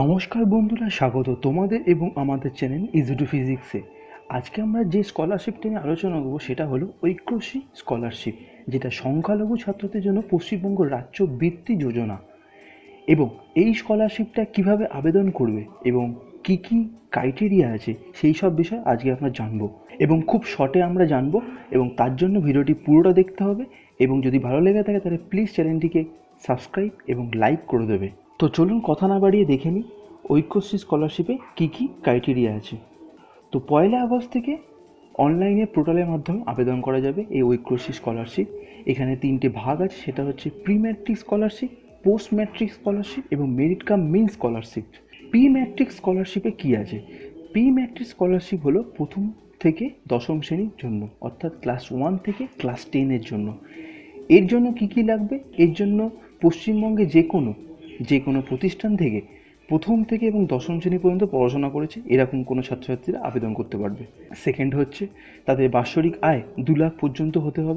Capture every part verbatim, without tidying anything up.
নমস্কার বন্ধুরা, স্বাগত তোমাদের এবং আমাদের চ্যানেল ইজি টু ফিজিক্সে। আজকে আমরা যে স্কলারশিপটা নিয়ে আলোচনা করবো সেটা হলো ঐক্যশ্রী স্কলারশিপ, যেটা সংখ্যালঘু ছাত্রদের জন্য পশ্চিমবঙ্গ রাজ্য বৃত্তি যোজনা। এবং এই স্কলারশিপটা কিভাবে আবেদন করবে এবং কি কি ক্রাইটেরিয়া আছে সেই সব বিষয় আজকে আমরা জানবো এবং খুব শর্টে আমরা জানবো, এবং তার জন্য ভিডিওটি পুরোটা দেখতে হবে। এবং যদি ভালো লেগে থাকে তাহলে প্লিজ চ্যানেলটিকে সাবস্ক্রাইব এবং লাইক করে দেবে। তো চলুন কথা না বাড়িয়ে দেখে নিই ঐক্যশ্রী স্কলারশিপে কী কী ক্রাইটেরিয়া আছে। তো পয়লা আগস্ট থেকে অনলাইনে পোর্টালের মাধ্যমে আবেদন করা যাবে এই ঐক্যশ্রী স্কলারশিপ। এখানে তিনটে ভাগ আছে, সেটা হচ্ছে pre matric scholarship, post matric scholarship এবং merit cum main scholarship. Pre matric স্কলারশিপে কী আছে? প্রি ম্যাট্রিক স্কলারশিপ হলো প্রথম থেকে দশম শ্রেণীর জন্য, অর্থাৎ ক্লাস ওয়ান থেকে ক্লাস টেনের জন্য। এর জন্য কি কি লাগবে? এর জন্য পশ্চিমবঙ্গে যে কোনো যে কোনো প্রতিষ্ঠান থেকে প্রথম থেকে এবং দশম শ্রেণী পর্যন্ত পড়াশোনা করেছে এরকম কোনো ছাত্রছাত্রীরা আবেদন করতে পারবে। সেকেন্ড হচ্ছে তাদের বাৎসরিক আয় দু লাখ পর্যন্ত হতে হবে।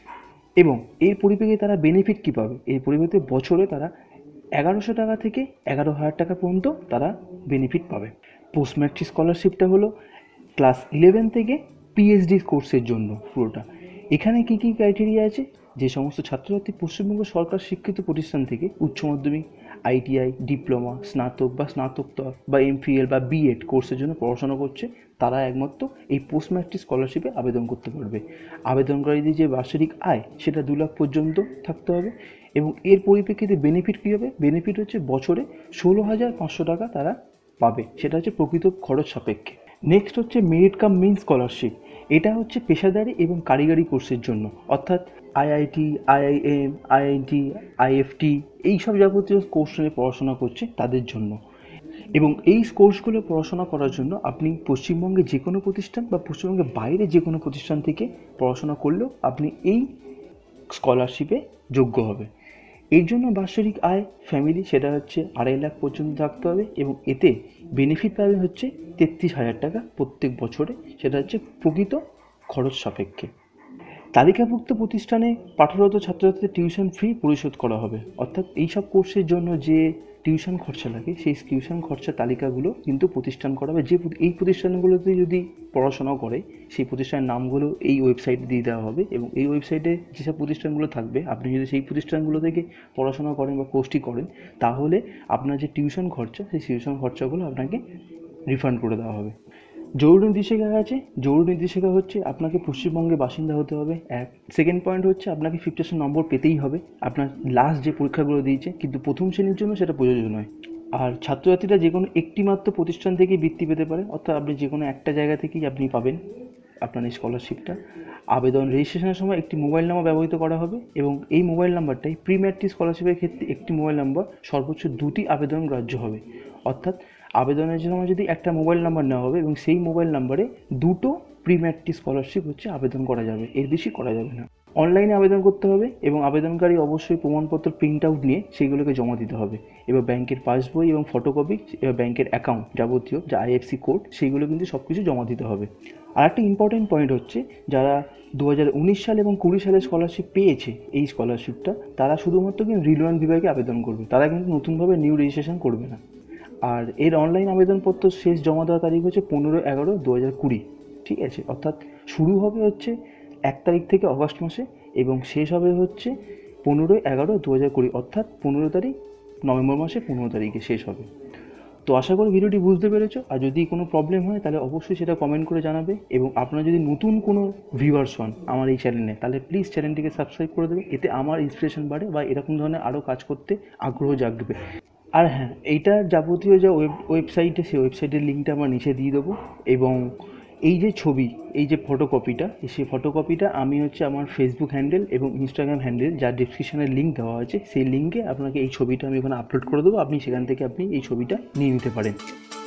এবং এর পরিপ্রেক্ষিতে তারা বেনিফিট কী পাবে? এর পরিপ্রেক্ষিতে বছরে তারা এগারোশো টাকা থেকে এগারো হাজার টাকা পর্যন্ত তারা বেনিফিট পাবে। পোস্ট ম্যাট্রিক স্কলারশিপটা হলো ক্লাস ইলেভেন থেকে পিএইচডি কোর্সের জন্য পুরোটা। এখানে কী কী ক্রাইটেরিয়া আছে? যে সমস্ত ছাত্রছাত্রী পশ্চিমবঙ্গ সরকার স্বীকৃত প্রতিষ্ঠান থেকে উচ্চ মাধ্যমিক, আইটিআই, ডিপ্লোমা, স্নাতক বা স্নাতকোত্তর বা এমফিএল বা বিএড কোর্সের জন্য পড়াশোনা করছে, তারা একমাত্র এই পোস্ট ম্যাট্রিক স্কলারশিপে আবেদন করতে পারবে। আবেদনকারীদের যে বার্ষিক আয় সেটা দু লাখ পর্যন্ত থাকতে হবে। এবং এর পরিপ্রেক্ষিতে বেনিফিট কী হবে? বেনিফিট হচ্ছে বছরে ষোলো হাজার পাঁচশো টাকা তারা পাবে, সেটা হচ্ছে প্রকৃত খরচ সাপেক্ষে। নেক্সট হচ্ছে মেরিট কাম মেইন স্কলারশিপ। এটা হচ্ছে পেশাদারি এবং কারিগরি কোর্সের জন্য, অর্থাৎ আইআইটি, আইআইএম, আইআইটি, আইএফটি এই সব যাবতীয় কোর্স নিয়ে পড়াশোনা করছে তাদের জন্য। এবং এই কোর্সগুলো পড়াশোনা করার জন্য আপনি পশ্চিমবঙ্গে যে কোনো প্রতিষ্ঠান বা পশ্চিমবঙ্গের বাইরে যে কোনো প্রতিষ্ঠান থেকে পড়াশোনা করলেও আপনি এই স্কলারশিপে যোগ্য হবে। এর জন্য বাৎসরিক আয় ফ্যামিলি সেটা হচ্ছে আড়াই লাখ পর্যন্ত থাকতে হবে। এবং এতে বেনিফিট পাবে হচ্ছে তেত্রিশ হাজার টাকা প্রত্যেক বছরে, সেটা হচ্ছে প্রকৃত খরচ সাপেক্ষে। তালিকাভুক্ত প্রতিষ্ঠানে পাঠরত ছাত্রছাত্রীদের টিউশন ফি পরিশোধ করা হবে, অর্থাৎ এই সব কোর্সের জন্য যে টিউশন খরচা লাগে সেই টিউশন খরচা তালিকাগুলো কিন্তু প্রতিষ্ঠান করা হবে। যে এই প্রতিষ্ঠানগুলোতে যদি পড়াশোনা করে সেই প্রতিষ্ঠানের নামগুলো এই ওয়েবসাইটে দিয়ে দেওয়া হবে। এবং এই ওয়েবসাইটে যেসব প্রতিষ্ঠানগুলো থাকবে, আপনি যদি সেই প্রতিষ্ঠানগুলো থেকে পড়াশোনা করেন বা কোর্সটি করেন, তাহলে আপনার যে টিউশন খরচা সেই টিউশন খরচাগুলো আপনাকে রিফান্ড করে দেওয়া হবে। জরুরি নির্দেশিকা আছে। জরুরি নির্দেশিকা হচ্ছে আপনাকে পশ্চিমবঙ্গের বাসিন্দা হতে হবে, এক। সেকেন্ড পয়েন্ট হচ্ছে আপনাকে ফিফটি পার্সেন্ট নম্বর পেতেই হবে আপনার লাস্ট যে পরীক্ষাগুলো দিয়েছে, কিন্তু প্রথম শ্রেণীর জন্য সেটা প্রযোজ্য নয়। আর ছাত্রছাত্রীরা যে কোনো একটি মাত্র প্রতিষ্ঠান থেকেই বৃত্তি পেতে পারে, অর্থাৎ আপনি যে কোনো একটা জায়গা থেকেই আপনি পাবেন আপনার এই স্কলারশিপটা। আবেদন রেজিস্ট্রেশনের সময় একটি মোবাইল নাম্বার ব্যবহৃত করা হবে, এবং এই মোবাইল নাম্বারটাই প্রি ম্যাট্রিক স্কলারশিপের ক্ষেত্রে একটি মোবাইল নাম্বার সর্বোচ্চ দুটি আবেদন গ্রাহ্য হবে। অর্থাৎ আবেদনের জন্য যদি একটা মোবাইল নাম্বার নেওয়া হবে এবং সেই মোবাইল নাম্বারে দুটো প্রি ম্যাট্রিক স্কলারশিপ হচ্ছে আবেদন করা যাবে, এর বেশি করা যাবে না। অনলাইনে আবেদন করতে হবে এবং আবেদনকারী অবশ্যই প্রমাণপত্র প্রিন্ট আউট নিয়ে সেইগুলোকে জমা দিতে হবে। এবার ব্যাংকের পাসবই এবং ফটোকপি, এবার ব্যাংকের অ্যাকাউন্ট যাবতীয় যা আইএফসি কোড সেইগুলো কিন্তু সব কিছু জমা দিতে হবে। আর একটা ইম্পর্টেন্ট পয়েন্ট হচ্ছে, যারা দু হাজার উনিশ সাল এবং কুড়ি সালে স্কলারশিপ পেয়েছে এই স্কলারশিপটা, তারা শুধুমাত্র কিন্তু রিলোয়ান বিভাগে আবেদন করবে, তারা কিন্তু নতুনভাবে নিউ রেজিস্ট্রেশন করবে না। আর এর অনলাইন আবেদনপত্র শেষ জমা দেওয়ার তারিখ হচ্ছে পনেরো এগারো দু হাজার কুড়ি, ঠিক আছে? অর্থাৎ শুরু হবে হচ্ছে এক তারিখ থেকে অগাস্ট মাসে এবং শেষ হবে হচ্ছে পনেরোই এগারো দু হাজার কুড়ি, অর্থাৎ পনেরো তারিখ নভেম্বর মাসে পনেরো তারিখে শেষ হবে। তো আশা করি ভিডিওটি বুঝতে পেরেছো। আর যদি কোনো প্রবলেম হয় তাহলে অবশ্যই সেটা কমেন্ট করে জানাবে। এবং আপনারা যদি নতুন কোনো ভিউয়ার্স হন আমার এই চ্যানেলে, তাহলে প্লিজ চ্যানেলটিকে সাবস্ক্রাইব করে দেবে, এতে আমার ইন্সপিরেশন বাড়ে বা এরকম ধরনের আরও কাজ করতে আগ্রহ জাগবে। আর হ্যাঁ, এইটার যাবতীয় যা ওয়েব ওয়েবসাইটে সেই ওয়েবসাইটের লিঙ্কটা আমরা নিচে দিয়ে দেবো। এবং এই যে ছবি, এই যে ফটোকপিটা, সেই ফটোকপিটা আমি হচ্ছে আমার ফেসবুক হ্যান্ডেল এবং ইনস্টাগ্রাম হ্যান্ডেল যার ডিসক্রিপশনের লিঙ্ক দেওয়া আছে সেই লিঙ্কে আপনাকে এই ছবিটা আমি ওখানে আপলোড করে দেবো, আপনি সেখান থেকে আপনি এই ছবিটা নিয়ে নিতে পারেন।